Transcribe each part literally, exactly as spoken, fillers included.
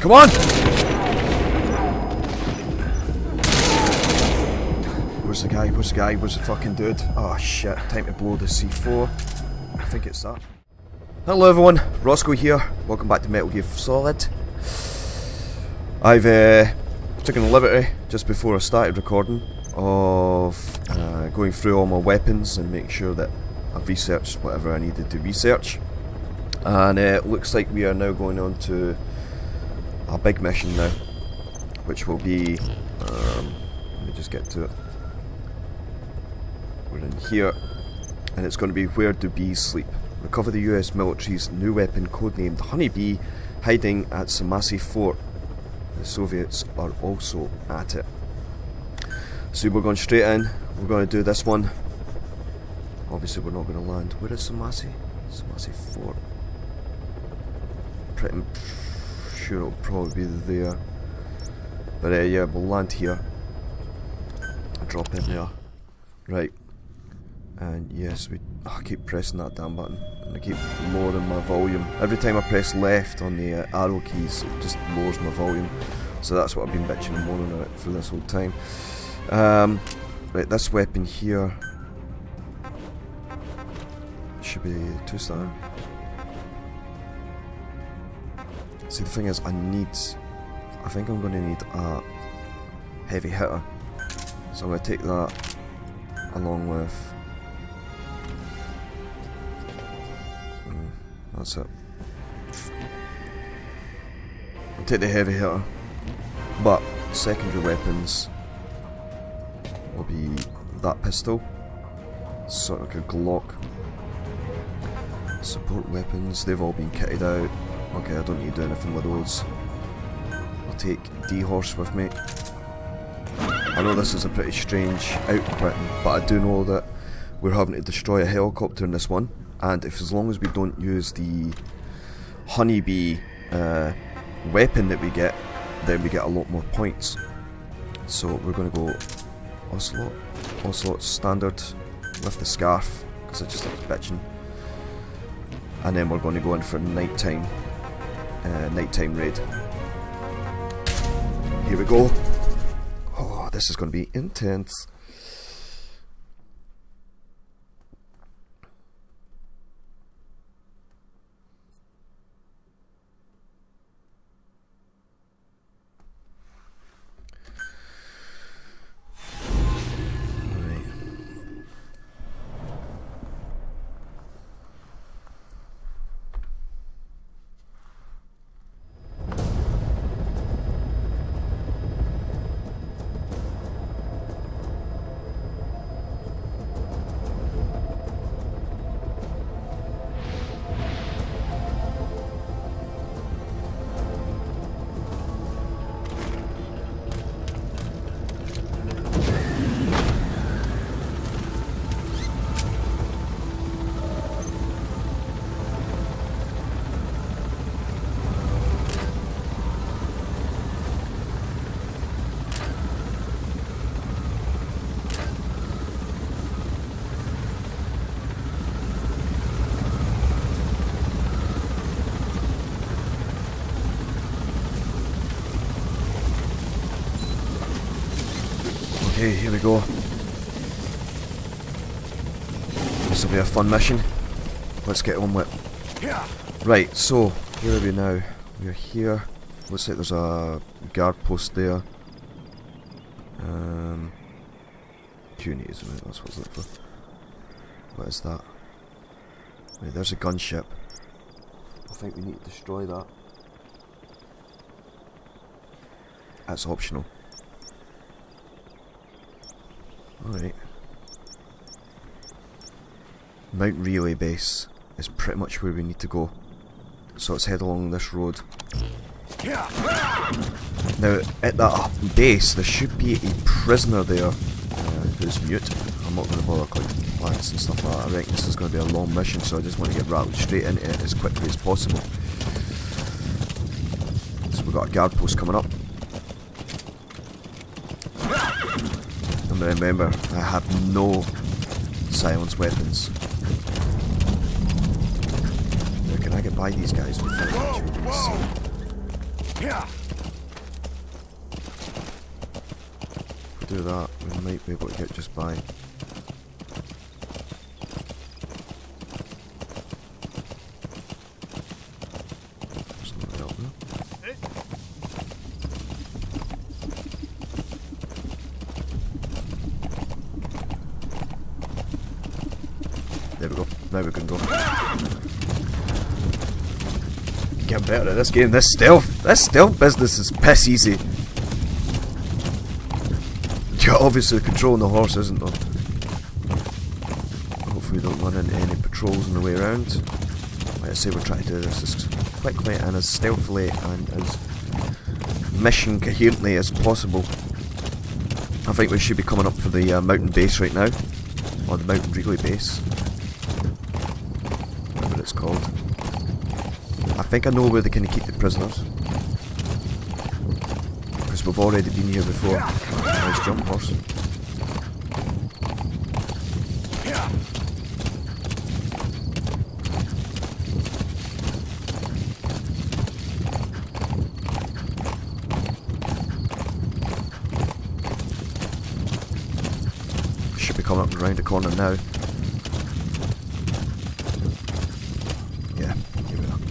Come on! Where's the guy? Where's the guy? Where's the fucking dude? Oh shit, time to blow the C four. I think it's that. Hello everyone, Rossco here. Welcome back to Metal Gear Solid. I've uh, taken the liberty, just before I started recording, of uh, going through all my weapons and making sure that I've researched whatever I needed to research. And uh, it looks like we are now going on to a big mission now, which will be, um, let me just get to it. We're in here, and it's going to be Where Do Bees Sleep? Recover the U S military's new weapon codenamed Honeybee, hiding at Smasei Fort. The Soviets are also at it. So we're going straight in, we're going to do this one. Obviously we're not going to land. Where is Smasei? Smasei Fort. Pretty sure it'll probably be there. But uh, yeah, we'll land here. Drop in there. Right. And yes, we. Oh, I keep pressing that damn button, and I keep lowering my volume. Every time I press left on the uh, arrow keys, it just lowers my volume. So that's what I've been bitching and moaning about for this whole time. Um, right, this weapon here should be two star. See, the thing is, I need. I think I'm going to need a heavy hitter. So I'm going to take that along with. That's it. I'll take the heavy hitter, but secondary weapons will be that pistol, sort of like a Glock. Support weapons, they've all been kitted out. Okay, I don't need to do anything with those. I'll take D-Horse with me. I know this is a pretty strange outfit, but I do know that we're having to destroy a helicopter in this one. And if as long as we don't use the Honeybee uh, weapon that we get, then we get a lot more points. So we're going to go Ocelot, Ocelot standard with the scarf, because it just looks bitching. And then we're going to go in for nighttime, uh, nighttime raid. Here we go. Oh, this is going to be intense. Okay, here we go. This will be a fun mission. Let's get on with it. Right, so where are we now? We're here. Looks like there's a guard post there. Um, Q&A, isn't it? That's what I was looking for. What is that? Right, there's a gunship. I think we need to destroy that. That's optional. Alright. Mount Relay Base is pretty much where we need to go. So let's head along this road. Now, at that base, there should be a prisoner there uh, who's mute. I'm not going to bother collecting plants and stuff like that. I reckon this is going to be a long mission, so I just want to get rattled straight into it as quickly as possible. So we've got a guard post coming up. And remember, I have no silence weapons. Now, can I get by these guys without actually being seen? do that, we might be able to get just by. There's nothing out there. There we go. Now we can go. Get better at this game. This stealth, this stealth business is piss easy. Yeah, obviously controlling the horse isn't though. Hopefully we don't run into any patrols on the way around. Like I say, we're trying to do this as quickly and as stealthily and as mission coherently as possible. I think we should be coming up for the uh, mountain base right now. Or the mountain relay base. Whatever it's called. I think I know where they can keep the prisoners. Because we've already been here before. Nice jump, horse. Should be coming up and round the corner now. Yeah, here we are.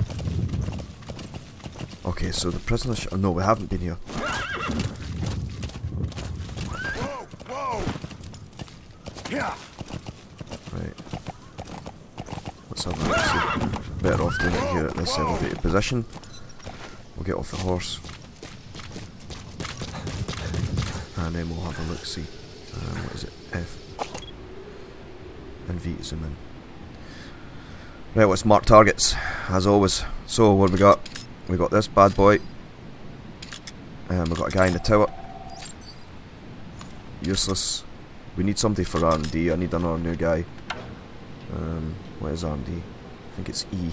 Okay, so the prisoners. Oh, no, we haven't been here. Right. Let's have a look. See. Better off doing it here at this elevated position. We'll get off the horse. And then we'll have a look, see. Um, what is it? F. And V to zoom in. Right, let's mark targets, as always. So, what have we got? We got this bad boy. And um, we've got a guy in the tower. Useless. We need somebody for R and D. I need another new guy. Um, what is R and D? I think it's E.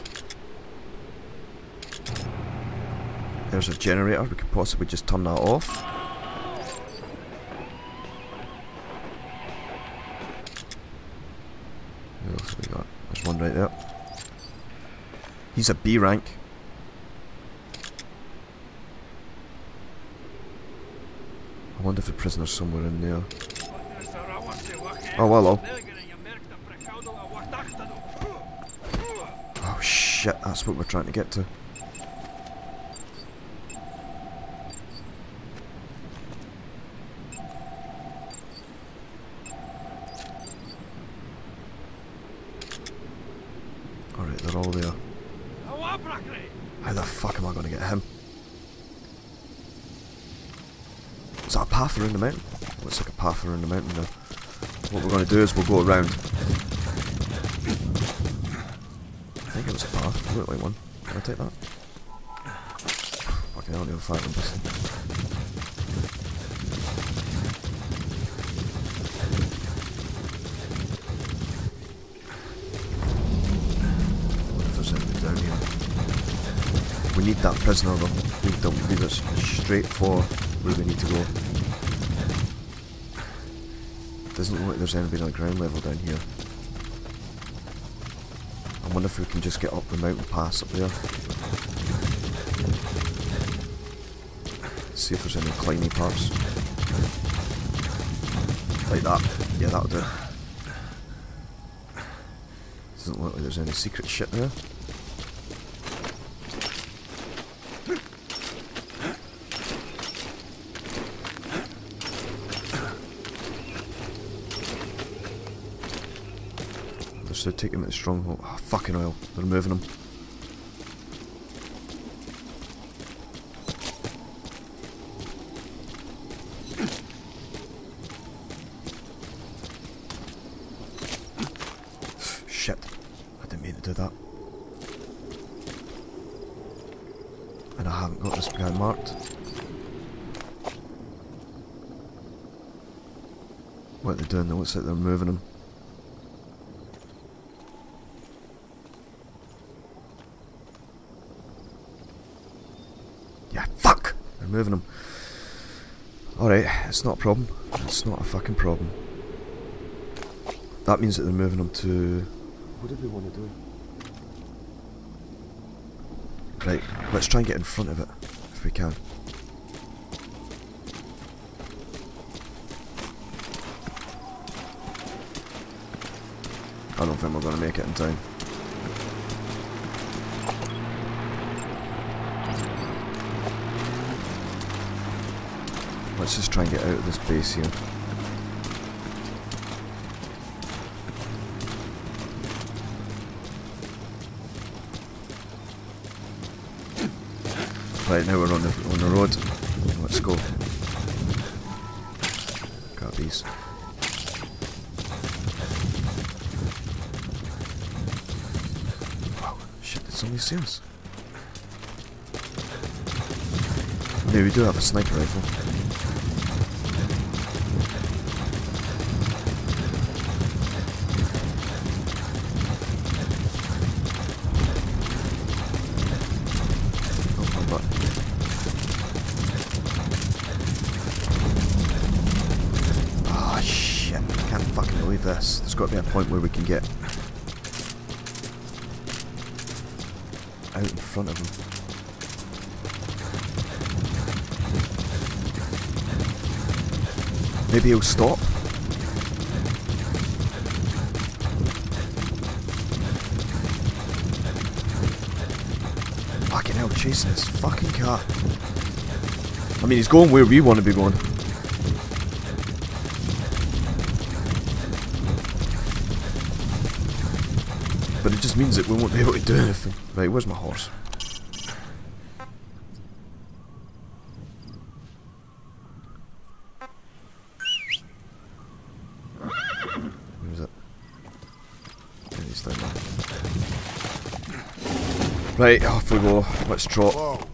There's a generator. We could possibly just turn that off. What else have we got? There's one right there. He's a B rank. I wonder if the prisoner's somewhere in there. Oh, hello. Oh shit, that's what we're trying to get to. Alright, they're all there. How the fuck am I going to get him? Is that a path around the mountain? Looks like a path around the mountain there. What we're going to do is we'll go around. I think it was a path. It looked like one. Can I take that? Fucking hell, I need to fight them pistol. What if there's anything down here? We need that prisoner though. We need to lead us straight for where we need to go. Doesn't look like there's anybody on the ground level down here. I wonder if we can just get up the mountain pass up there. See if there's any climbing parts. Like that. Yeah, that'll do. Doesn't look like there's any secret shit there. So take him at the stronghold. Oh, fucking oil. They're moving him. Shit. I didn't mean to do that. And I haven't got this guy marked. What are they doing? It looks like they're moving him. Moving them. Alright, it's not a problem. It's not a fucking problem. That means that they're moving them to... What did we want to do? Right, let's try and get in front of it, if we can. I don't think we're going to make it in time. Let's just try and get out of this base here. Right, now we're on the on the road. Let's go. Got these. Wow, shit! Did somebody see us? Maybe we do have a sniper rifle. This. There's got to be a point where we can get out in front of him. Maybe he'll stop. Fucking hell, chasing this fucking car. I mean, he's going where we want to be going. But it just means that we won't be able to do anything. Right, where's my horse? Where is it? Yeah, he's down there. Right, off we go. Let's trot.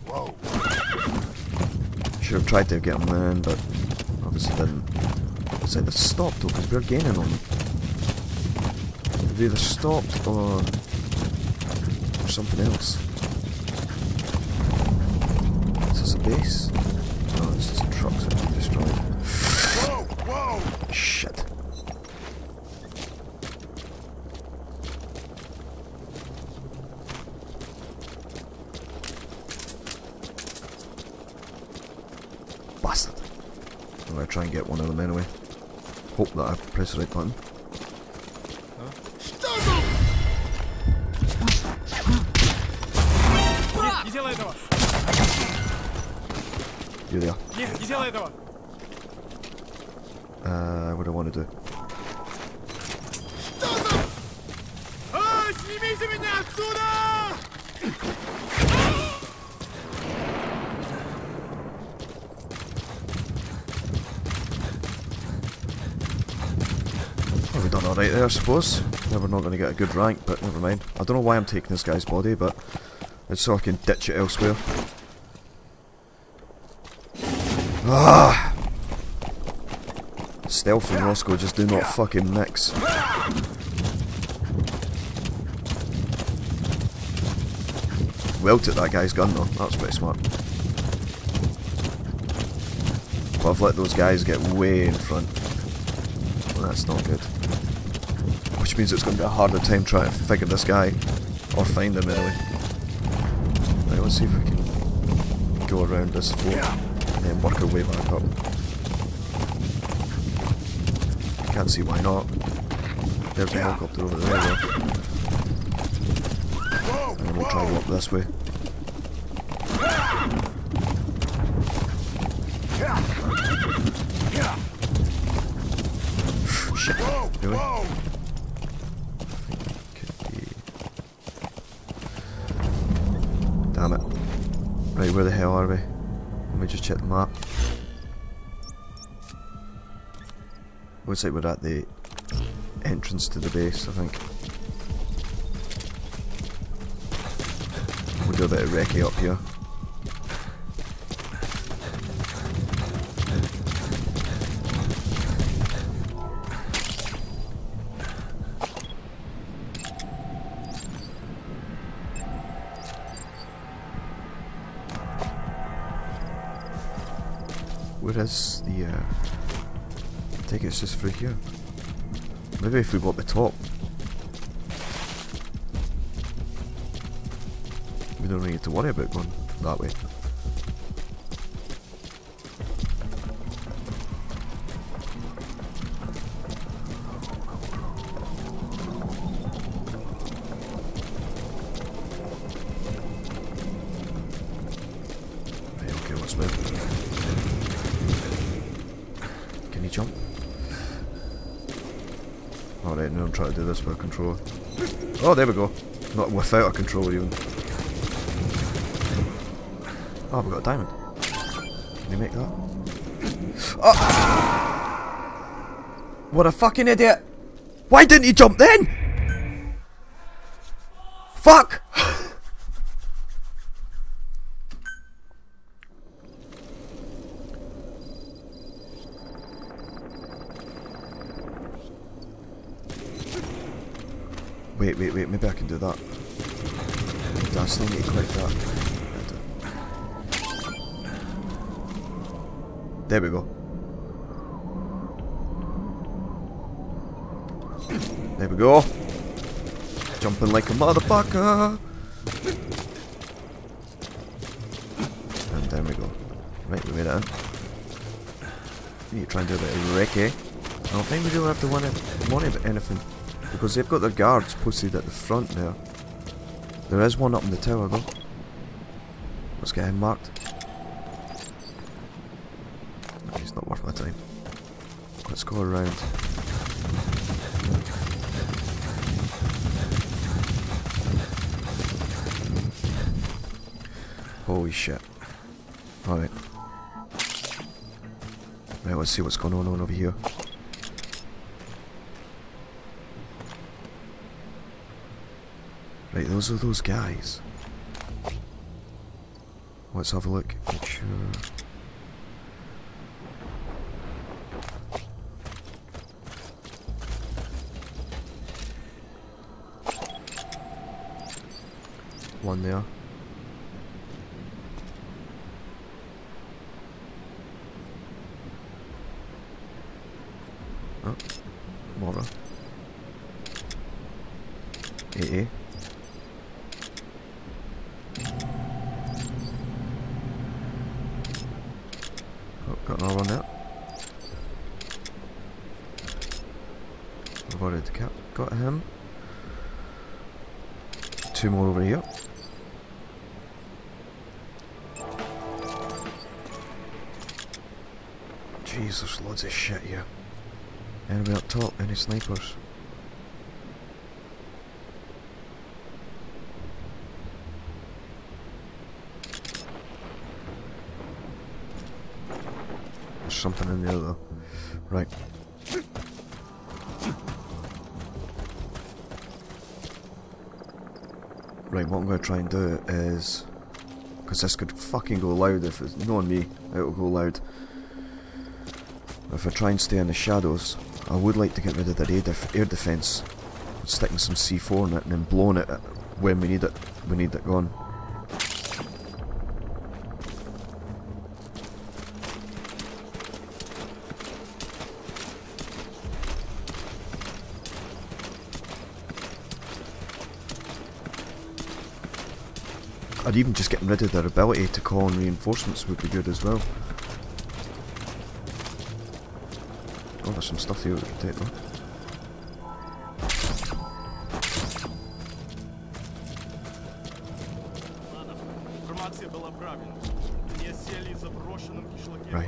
Should have tried to get him in, but obviously didn't. I said they stopped though, because we're gaining on them. They've either stopped or, or something else. Is this a base? No, it's just trucks that have been destroyed. Whoa, whoa. Shit. Bastard. I'm gonna try and get one of them anyway. Hope that I press the right button. You there. Uh, what do I want to do? Well, we've done alright there, I suppose. Yeah, we're not going to get a good rank, but never mind. I don't know why I'm taking this guy's body, but it's so I can ditch it elsewhere. Ah! Stealth and Rossco just do not fucking mix. Welted that guy's gun though, that was pretty smart. But I've let those guys get way in front. Well, that's not good. Which means it's going to be a harder time trying to figure this guy, or find him anyway. Right, let's see if we can go around this fort and then work our way back up. Can't see why not. There's a helicopter over there though. And then we'll try to go up this way. Shit, really? Could be... Damn it. Right, where the hell are we? Let me just check the map. Looks like we're at the entrance to the base, I think. We'll do a bit of recce up here. Where is the, uh... I think it's just through here. Maybe if we go up the top. We don't really need to worry about going that way. Alright, now I'm trying to do this with a controller. Oh, there we go. Not without a controller even. Oh, we got a diamond. Can you make that? Oh! What a fucking idiot! Why didn't he jump then? Fuck! Wait, wait, wait, maybe I can do that. Do I still need to click that? There we go. There we go. Jumping like a motherfucker. And there we go. Right, we made it in. We need to try and do a bit of recce. I don't think we do have to win it, worry about anything. Because they've got their guards posted at the front there. There is one up in the tower though. Let's get him marked. He's not worth my time. Let's go around. Holy shit. Alright. Right, let's see what's going on over here. Right, those are those guys. Let's have a look. Make sure. One there. Oh, Mora. A A. Oh, got another one there. I've already cap got him. Two more over here. Jeez, there's loads of shit here. Anybody up top? Any snipers? There's something in there though. Right. Right, what I'm going to try and do is... because this could fucking go loud if it's... knowing me, it'll go loud. If I try and stay in the shadows, I would like to get rid of their air, def air defence. Sticking some C four in it and then blowing it when we need it. We need it gone. I'd even just getting rid of their ability to call in reinforcements would be good as well. Oh, there's some stuff here we can take though. Right.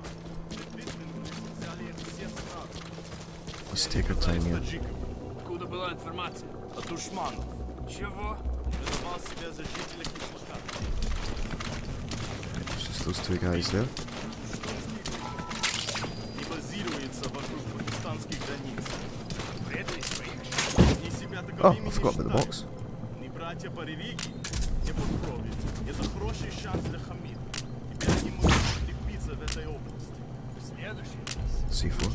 Let's take our time here. It's just those two guys there. Oh, I forgot about the box. C four.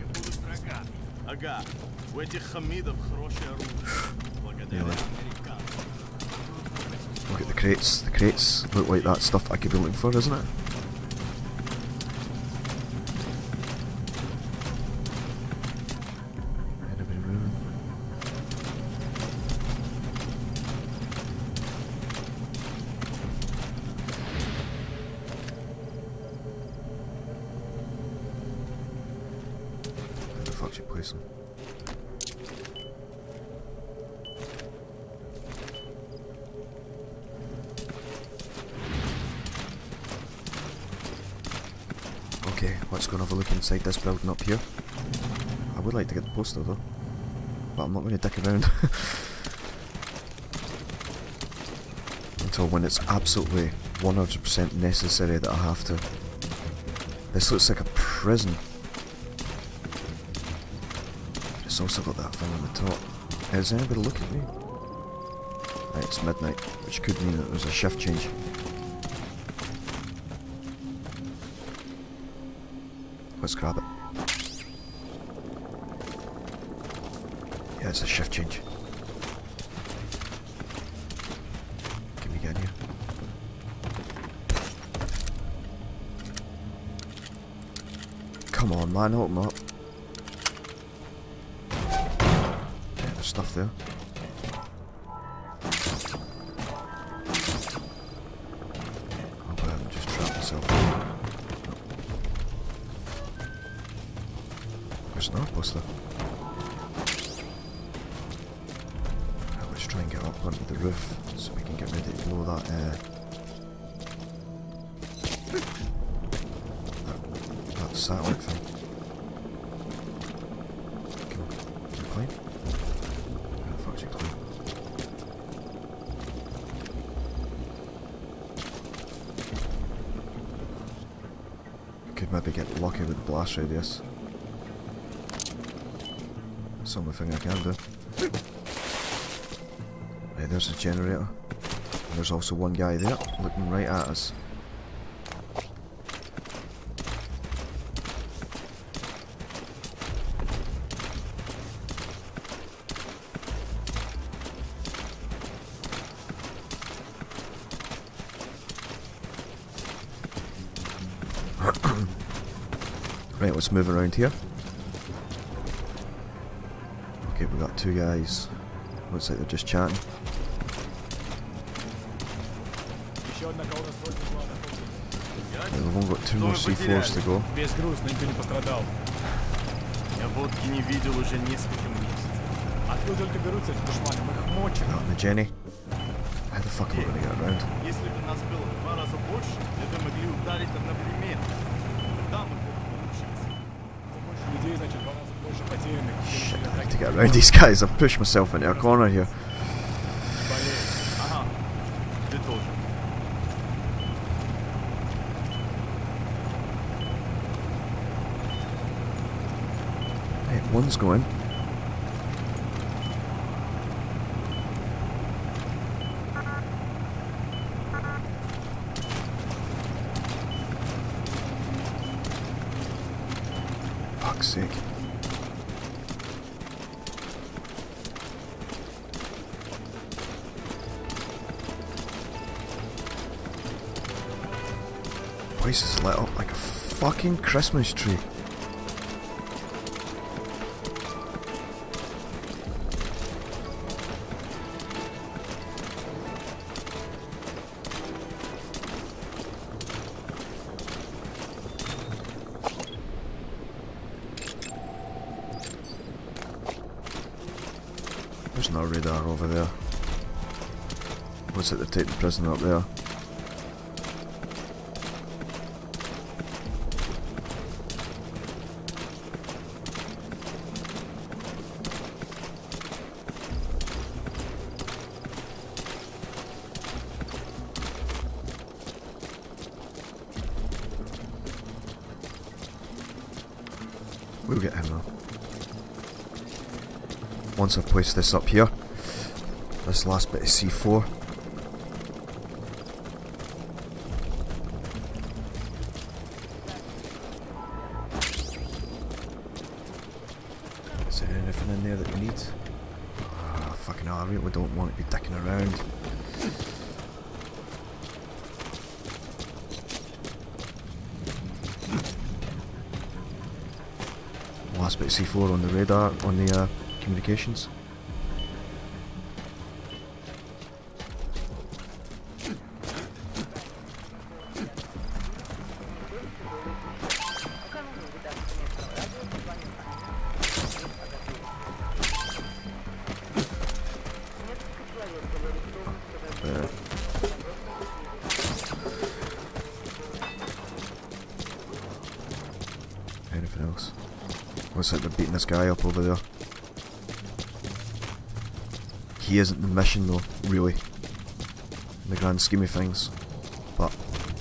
Really? Look at the crates. The crates look like that stuff I could be looking for, isn't it? Enemy room. Where the fuck should place them? Okay, let's go and have a look inside this building up here. I would like to get the poster though. but I'm not going to dick around until when it's absolutely one hundred percent necessary that I have to. This looks like a prison. It's also got that thing on the top. Is anybody looking at me? Right, it's midnight, which could mean that there's a shift change. Let's grab it. Yeah, it's a shift change. Can we get in here? Come on, man, open up. Yeah, there's stuff there. Hope I haven't just trapped myself. There's an armbuster. Let's try and get up onto the roof so we can get ready to blow that, uh, that, that satellite thing. Can, can you climb? How the fuck do you climb? Could maybe get lucky with the blast radius. That's the only thing I can do. Right, there's a generator. And there's also one guy there, looking right at us. Right, let's move around here. Okay, we got two guys. Looks like they're just chatting. Yeah, we've only got two more C fours to go. Not in the Jenny. How the fuck are we gonna get around? Shit, I need to get around these guys. I've pushed myself into a corner here. Hey, one's going. Fuck's sake. Place is lit up like a fucking Christmas tree. There's no radar over there. Looks like they're taking the prisoner up there. We'll get him though. Once I've placed this up here, this last bit of C four. Is there anything in there that we need? Oh, fucking hell, I really don't want to be dicking around. Last bit of C four on the radar, on the uh, communications. There. Anything else? Looks like they're beating this guy up over there. he isn't the mission though, really, in the grand scheme of things. But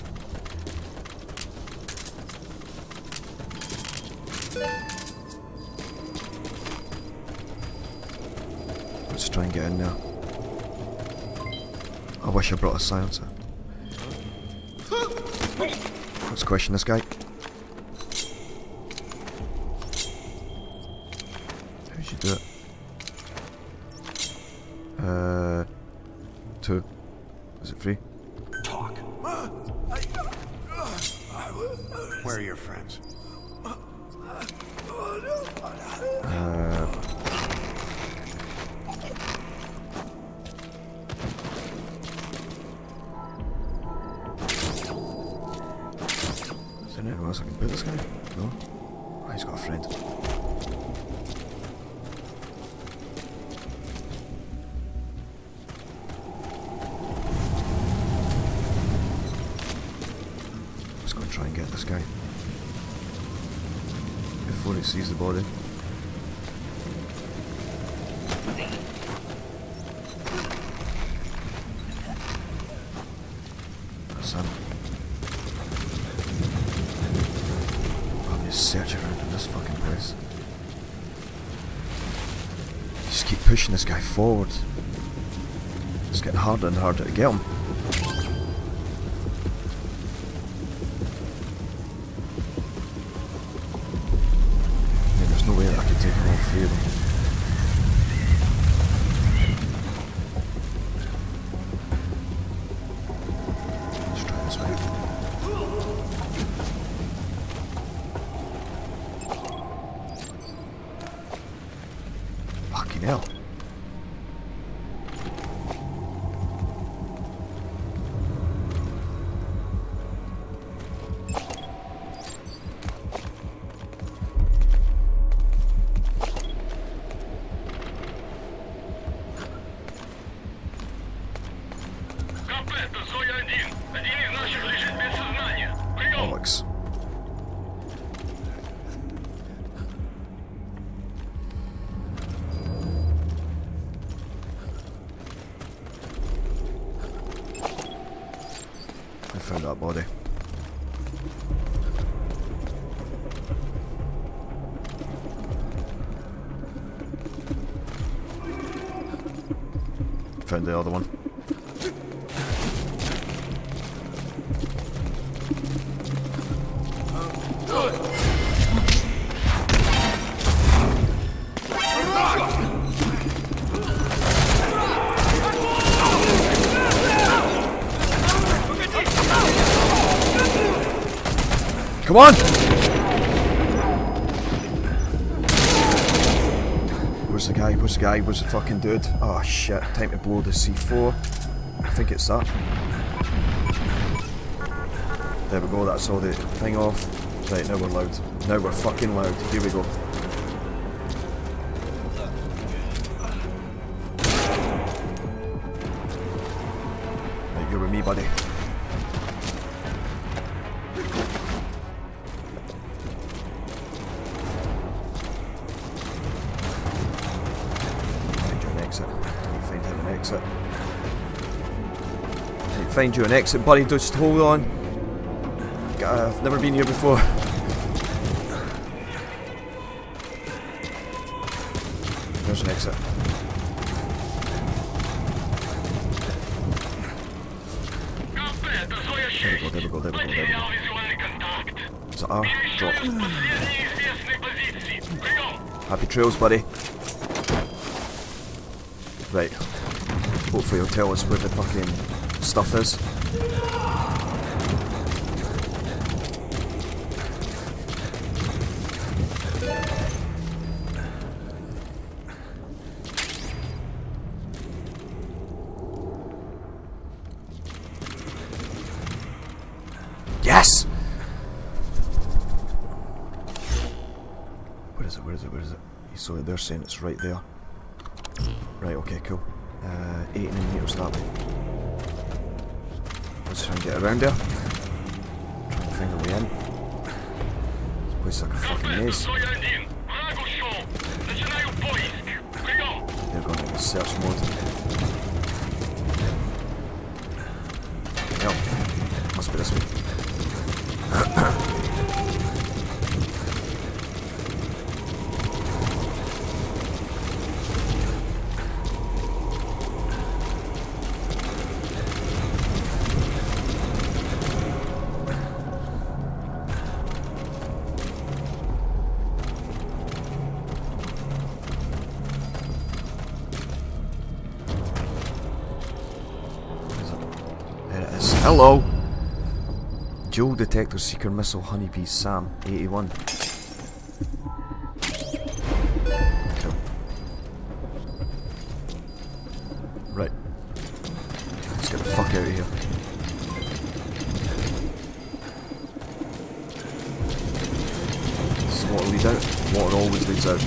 let's try and get in there. I wish I brought a silencer. Let's question this guy. How should you do it? Uh, two. Is it free? Talk. Where are your friends? Uh, is there anyone else I can put this guy? No? Oh, he's got a friend. Let's go and try and get this guy before he sees the body. That's him. I'm just searching around in this fucking place. Just keep pushing this guy forward. It's getting harder and harder to get him. Yeah, there's no way that I can take all three of them. Let's try this way. Fucking hell. Alex. I found that body. Found the other one. Come on! Where's the guy? Where's the guy? Where's the fucking dude? Oh shit, time to blow the C four. I think it's that. There we go, that's all the thing off. Right, now we're loud. Now we're fucking loud. Here we go. Right, you're with me, buddy. Exit. Need to find him an exit. Need to find you an exit, buddy. Just hold on. God, I've never been here before. There's an exit. There we go, there we go, there we go, there we go. Is that R? Drop. Happy trails, buddy. Right. Hopefully he'll tell us where the fucking stuff is. Yes! Where is it? Where is it? Where is it? So they're saying it's right there. Right, okay, cool. Uh, eighteen meters that way. Let's try and get around there. Try and find a way in. This place is like a fucking maze. They're going into search mode. Hello! Dual Detector Seeker Missile Honeybee Sam, eighty-one. Cool. Right. Let's get the fuck out of here. Does water lead out? Water always leads out.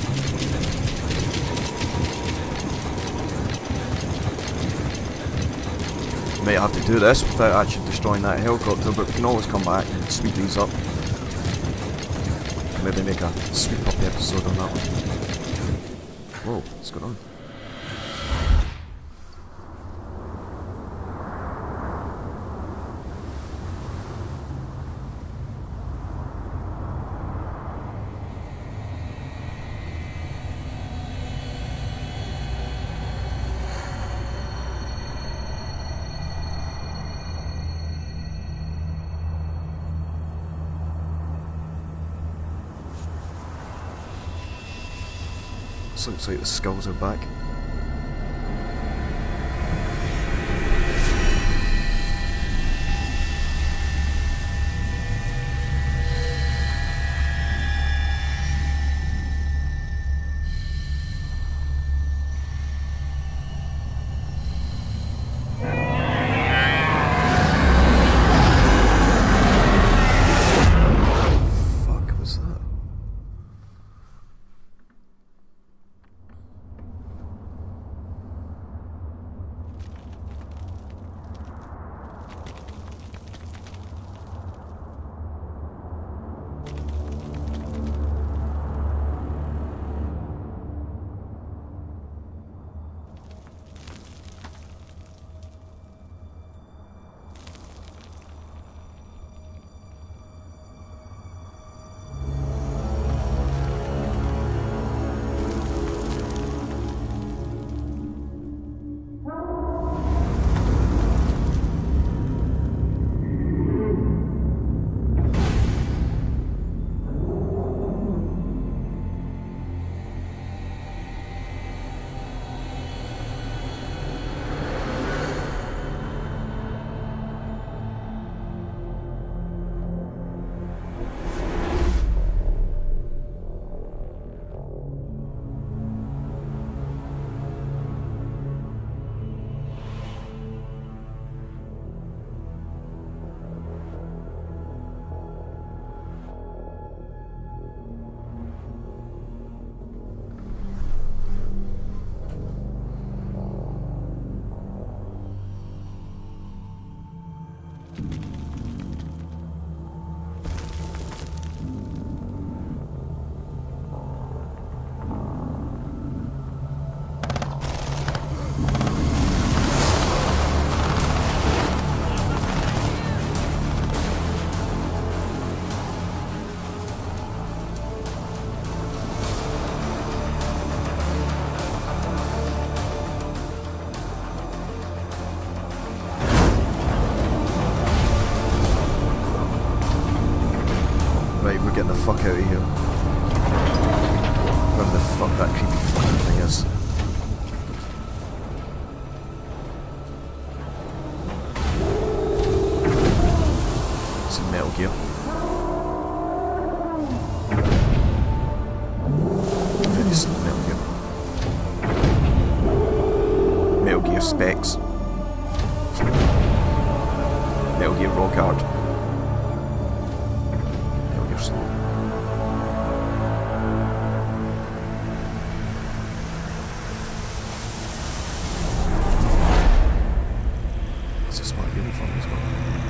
Might have to do this without actually destroying that helicopter, but we can always come back and sweep these up. Maybe make a sweep up episode on that one. Whoa, what's going on? This looks like the skulls are back. Right, we're getting the fuck out of here. Whatever the fuck that creepy fucking thing is. It's in Metal Gear. I think it's Metal Gear. Metal Gear Specs. Metal Gear Rock Hard. It's a smart uniform as well.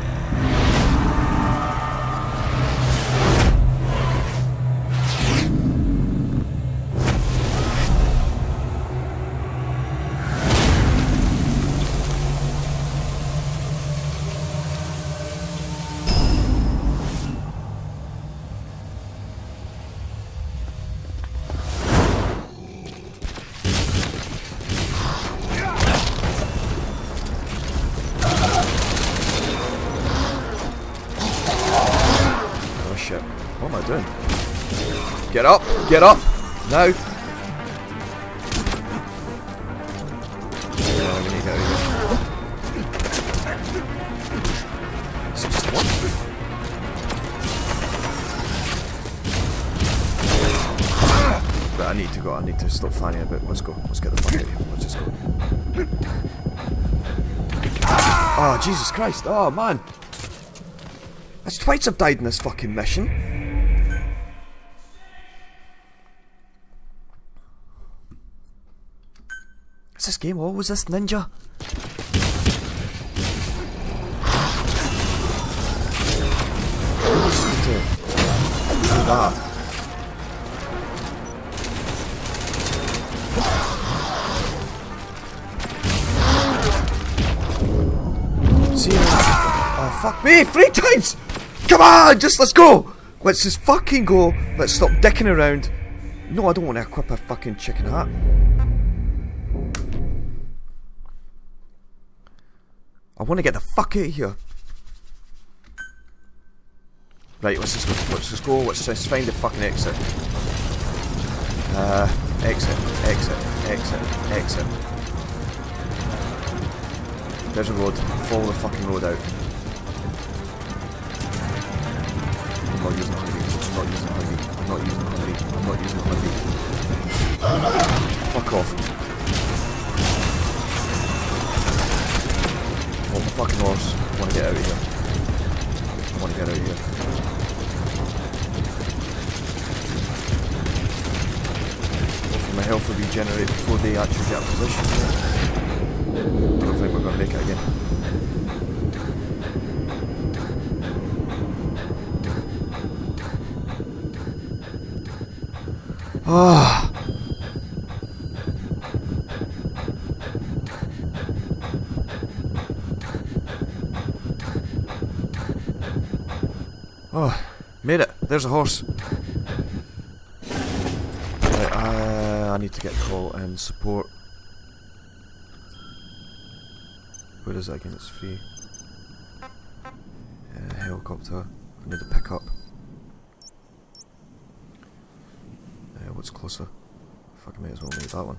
What am I doing? Get up! Get up! No! Oh, we need to get out of here. Is it just one? But I need to go. I need to stop fanning a bit. Let's go. Let's get the fuck out of here. Let's just go. Oh, Jesus Christ. Oh, man. That's twice I've died in this fucking mission. Is this game? What was this, ninja? Do that. See you. Oh, fuck me. Three times! Come on! Just let's go! Let's just fucking go. Let's stop dicking around. No, I don't want to equip a fucking chicken hat. I want to get the fuck out of here. Right, let's just, let's just go. Let's just find the fucking exit. Uh, exit, exit, exit, exit. There's a road. Follow the fucking road out. I'm not using a hoodie. I'm not using a hoodie. I'm not using a hoodie. I'm not using a hoodie. Fuck off. Oh, my fucking horse. I want to get out of here. I want to get out of here. Hopefully my health will regenerate before they actually get a position. I don't think we're going to make it again. Ah. Oh, made it. There's a horse. Right, uh, I need to get a call and support. Where is it again? It's free. Uh, helicopter. I need to pick up. Uh, what's closer? Fuck, I might as well make that one.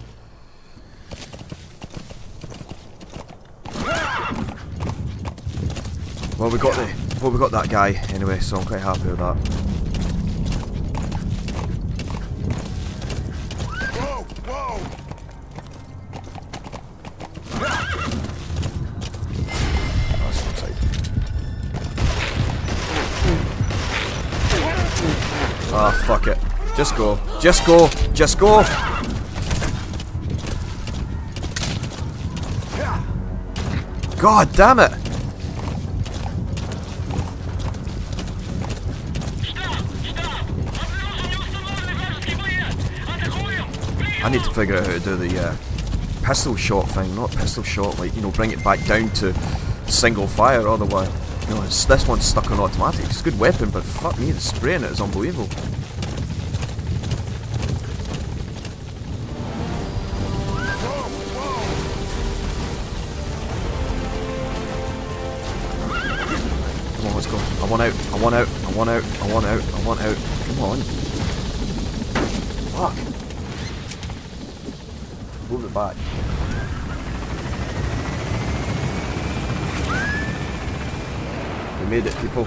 Well, we got the well, we got that guy anyway, so I'm quite happy with that. Whoa, whoa! That's inside. Ah, fuck it. Just go. Just go. Just go. God damn it. I need to figure out how to do the uh, pistol shot thing, not pistol shot, like, you know, bring it back down to single fire, otherwise, you know, it's, this one's stuck on automatic. It's a good weapon, but fuck me, the spraying it is unbelievable. Come on, let's go. I want out, I want out, I want out, I want out, I want out. Come on. Fuck. Move it back. We made it, people.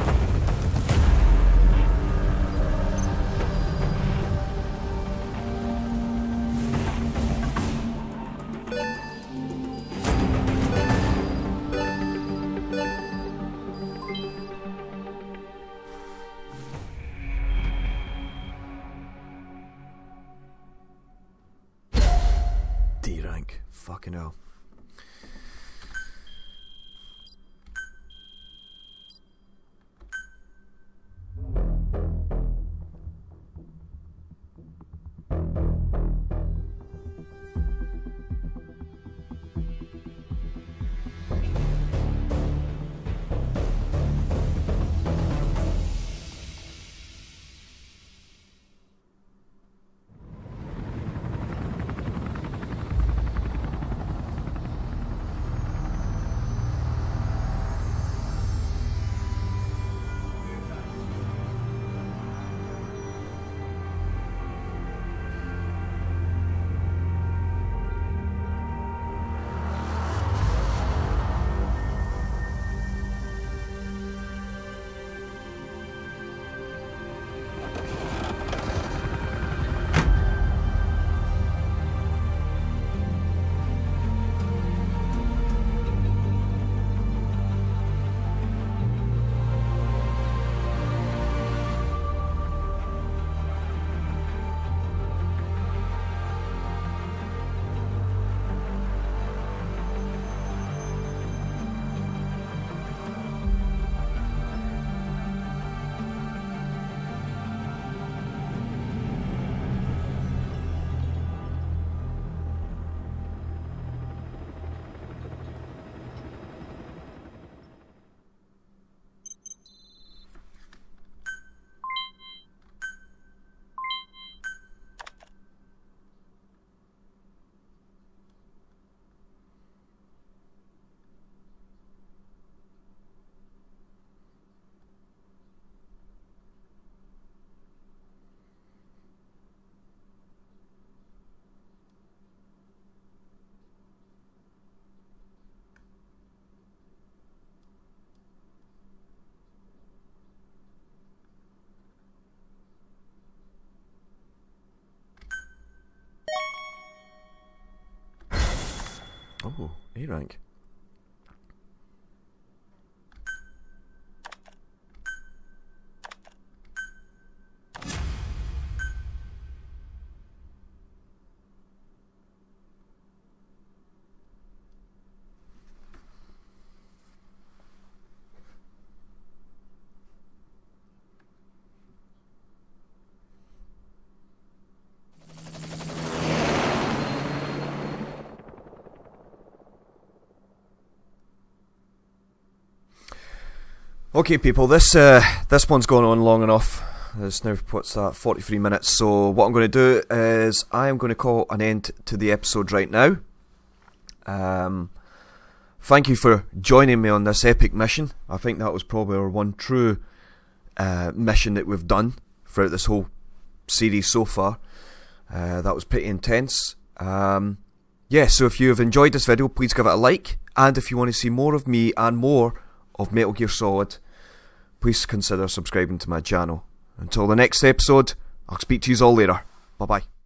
D rank. Fucking hell. Oh, A rank. Okay, people, this uh, this one's gone on long enough. It's now, what's that, forty-three minutes. So what I'm going to do is I am going to call an end to the episode right now. Um, thank you for joining me on this epic mission. I think that was probably our one true uh, mission that we've done throughout this whole series so far. Uh, that was pretty intense. Um, yeah, so if you have enjoyed this video, please give it a like. And if you want to see more of me and more of Metal Gear Solid, please consider subscribing to my channel. Until the next episode, I'll speak to you all later. Bye bye.